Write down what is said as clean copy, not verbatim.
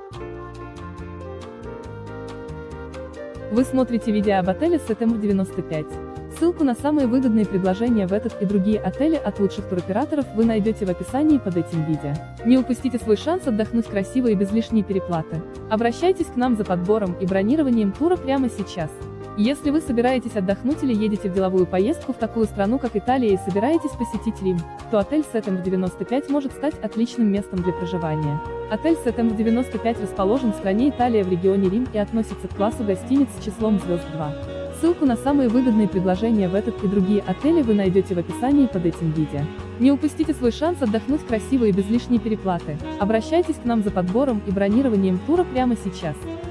Вы смотрите видео об отеле Сетемур 95. Ссылку на самые выгодные предложения в этот и другие отели от лучших туроператоров вы найдете в описании под этим видео. Не упустите свой шанс отдохнуть красиво и без лишней переплаты. Обращайтесь к нам за подбором и бронированием тура прямо сейчас. Если вы собираетесь отдохнуть или едете в деловую поездку в такую страну, как Италия, и собираетесь посетить Рим, то отель Сетемур 95 может стать отличным местом для проживания. Отель Сетемур 95 расположен в стране Италия в регионе Рим и относится к классу гостиниц с числом звезд 2. Ссылку на самые выгодные предложения в этот и другие отели вы найдете в описании под этим видео. Не упустите свой шанс отдохнуть красиво и без лишней переплаты. Обращайтесь к нам за подбором и бронированием тура прямо сейчас.